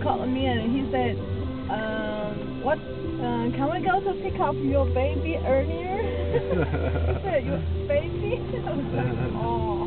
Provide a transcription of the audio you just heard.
called me and he said, what, can we go to pick up your baby earlier? He said, your baby? I was like, oh.